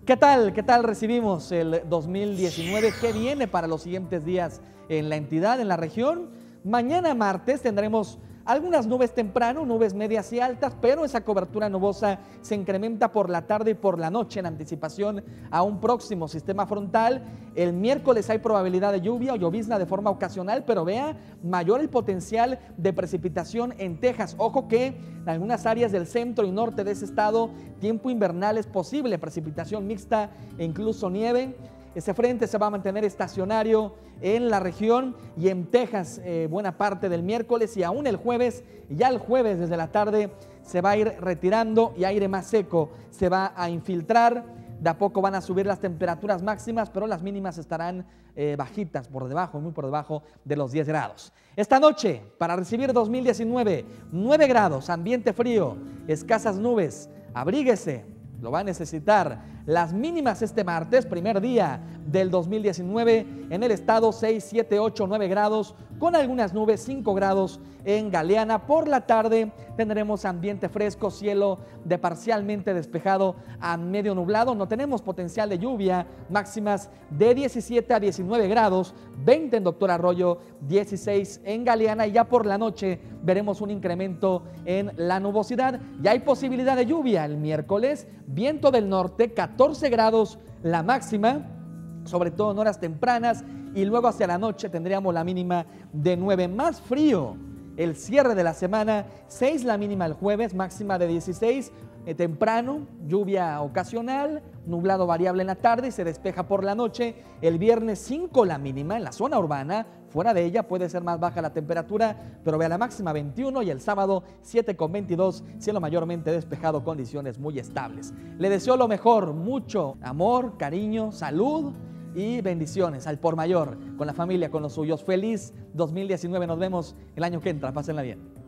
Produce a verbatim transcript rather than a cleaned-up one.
¿Qué tal? ¿Qué tal recibimos el dos mil diecinueve? ¿Qué viene para los siguientes días en la entidad, en la región? Mañana martes tendremos algunas nubes temprano, nubes medias y altas, pero esa cobertura nubosa se incrementa por la tarde y por la noche en anticipación a un próximo sistema frontal. El miércoles hay probabilidad de lluvia o llovizna de forma ocasional, pero vea, mayor el potencial de precipitación en Texas. Ojo que en algunas áreas del centro y norte de ese estado, tiempo invernal es posible, precipitación mixta e incluso nieve. Ese frente se va a mantener estacionario en la región y en Texas eh, buena parte del miércoles y aún el jueves. Ya el jueves desde la tarde se va a ir retirando y aire más seco se va a infiltrar. De a poco van a subir las temperaturas máximas, pero las mínimas estarán eh, bajitas, por debajo, muy por debajo de los diez grados. Esta noche, para recibir dos mil diecinueve, nueve grados, ambiente frío, escasas nubes, abríguese, lo va a necesitar. Las mínimas este martes, primer día del dos mil diecinueve, en el estado seis, siete, ocho, nueve grados, con algunas nubes, cinco grados en Galeana. Por la tarde tendremos ambiente fresco, cielo de parcialmente despejado a medio nublado. No tenemos potencial de lluvia, máximas de diecisiete a diecinueve grados, veinte en Doctor Arroyo, dieciséis en Galeana, y ya por la noche veremos un incremento en la nubosidad. Ya hay posibilidad de lluvia el miércoles, viento del norte, catorce grados la máxima, sobre todo en horas tempranas, y luego hacia la noche tendríamos la mínima de nueve. Más frío el cierre de la semana, seis la mínima el jueves, máxima de dieciséis, eh, temprano, lluvia ocasional, nublado variable en la tarde y se despeja por la noche. El viernes cinco la mínima en la zona urbana, fuera de ella puede ser más baja la temperatura, pero vea la máxima veintiuno, y el sábado siete con veintidós, cielo mayormente despejado, condiciones muy estables. Le deseo lo mejor, mucho amor, cariño, salud y bendiciones al por mayor, con la familia, con los suyos. Feliz dos mil diecinueve, nos vemos el año que entra, pásenla bien.